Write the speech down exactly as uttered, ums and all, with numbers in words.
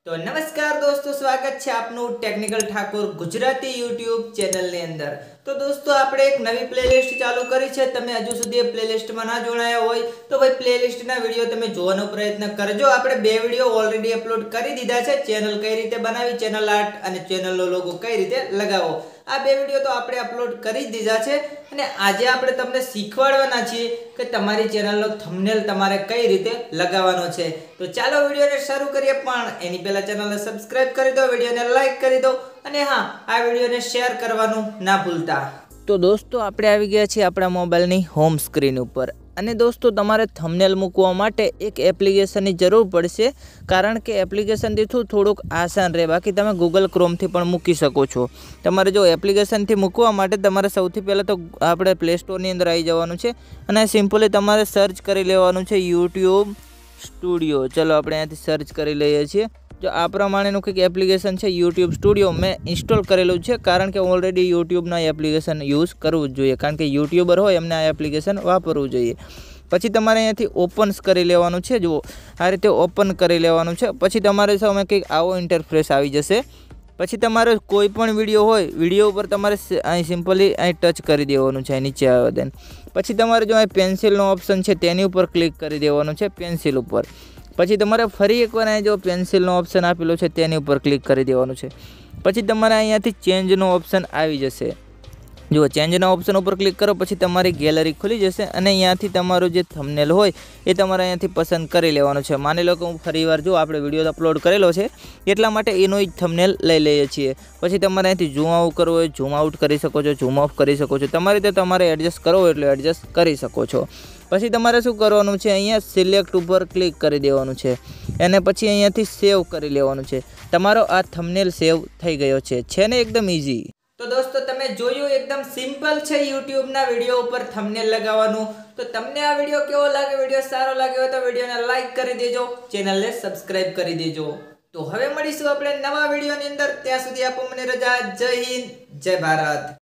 तो नमस्कार दोस्तों, स्वागत है आपनु technical Thakur Gujarati YouTube channel ने अंदर। तो दोस्तों આપણે એક નવી પ્લેલિસ્ટ ચાલુ કરી છે। તમે હજુ સુધી એ પ્લેલિસ્ટમાં ના જોડાયા હોય તો ભાઈ પ્લેલિસ્ટના વિડિયો તમે જોવાનો પ્રયત્ન કરજો। આપણે બે વિડિયો ઓલરેડી અપલોડ કરી દીધા છે। ચેનલ કઈ રીતે બનાવી, ચેનલ આર્ટ અને ચેનલનો લોગો કઈ રીતે લગાવવો, આ બે વિડિયો તો આપણે અપલોડ કરી દીધા છે। અને આજે આપણે તમને શીખવાડવાના છીએ કે તમારી ચેનલનો થંબનેલ તમારે કઈ રીતે લગાવવાનો છે। તો ચાલો વિડિયોને શરૂ કરીએ, પણ એની પહેલા ચેનલને સબસ્ક્રાઇબ કરી દો, વિડિયોને લાઈક કરી દો અને હા, આ વિડિયોને શેર કરવાનું ના ભૂલતા। તો દોસ્તો આપણે આવી ગયા છીએ આપણા મોબાઈલની હોમ સ્ક્રીન ઉપર। અને દોસ્તો તમારે થંબનેલ મૂકવા માટે એક એપ્લિકેશનની જરૂર પડશે, કારણ કે એપ્લિકેશનથી થોડુંક આસાન રહે। બાકી તમે ગૂગલ ક્રોમથી પણ મૂકી શકો છો। તમારે જો એપ્લિકેશનથી મૂકવા માટે તમારે સૌથી પહેલાં તો આપણે પ્લે સ્ટોરની અંદર આવી જવાનું છે અને સિમ્પલી તમારે સર્ચ કરી લેવાનું છે યુટ્યુબ સ્ટુડિયો। ચલો આપણે અહીંયાથી સર્ચ કરી લઈએ છીએ। જો આ પ્રમાણેનું કંઈક એપ્લિકેશન છે યુટ્યુબ સ્ટુડિયો, મેં ઇન્સ્ટોલ કરેલું છે, કારણ કે ઓલરેડી યુટ્યુબના એપ્લિકેશન યુઝ કરવું જ જોઈએ, કારણ કે યુટ્યુબર હોય એમને આ એપ્લિકેશન વાપરવું જોઈએ। પછી તમારે અહીંયાથી ઓપન્સ કરી લેવાનું છે। જુઓ આ રીતે ઓપન કરી લેવાનું છે। પછી તમારે સામે કંઈક આવો ઇન્ટરફેસ આવી જશે। પછી તમારે કોઈ પણ વિડીયો હોય, વિડીયો ઉપર તમારે અહીં સિમ્પલી અહીં ટચ કરી દેવાનું છે, અહીં નીચે આવે દેન પછી તમારે જો અહીં પેન્સિલનો ઓપ્શન છે તેની ઉપર ક્લિક કરી દેવાનું છે, પેન્સિલ ઉપર। પછી તમારે ફરી એકવાર અહીં જો પેન્સિલનો ઓપ્શન આપેલો છે તેની ઉપર ક્લિક કરી દેવાનું છે। પછી તમારે અહીંયાથી ચેન્જનો ઓપ્શન આવી જશે। જુઓ ચેન્જના ઓપ્શન ઉપર ક્લિક કરો પછી તમારી ગેલેરી ખુલી જશે અને અહીંયાથી તમારું જે થંબનેલ હોય એ તમારે અહીંયાથી પસંદ કરી લેવાનું છે। માની લો કે હું ફરીવાર જો આપણે વિડીયો અપલોડ કરેલો છે એટલા માટે એનો જ થંબનેલ લઈ લઈએ છીએ। પછી તમારે અહીંથી ઝૂમ આઉટ કરવો હોય ઝૂમ આઉટ કરી શકો છો, ઝૂમ ઓફ કરી શકો છો, તમારી રીતે તમારે એડજસ્ટ કરવો હોય એટલે એડજસ્ટ કરી શકો છો। પછી તમારે શું કરવાનું છે, અહીંયા સિલેક્ટ ઉપર ક્લિક કરી દેવાનું છે અને પછી અહીંયાથી સેવ કરી લેવાનું છે। તમારો આ થંબનેલ સેવ થઈ ગયો છે છે ને એકદમ ઇઝી। તો દોસ્તો તમે જોયું, એકદમ સિમ્પલ છે યુટ્યુબના વિડીયો ઉપર થંબનેલ લગાવવાનું। તો તમને આ વિડીયો કેવો લાગે, વિડીયો સારો લાગ્યો હોય તો વિડીયોને લાઈક કરી દેજો, ચેનલને સબસ્ક્રાઇબ કરી દેજો। તો હવે મળીશું આપણે નવા વિડીયોની અંદર, ત્યાં સુધી આપો મને રજા। જય હિન્દ, જય ભારત।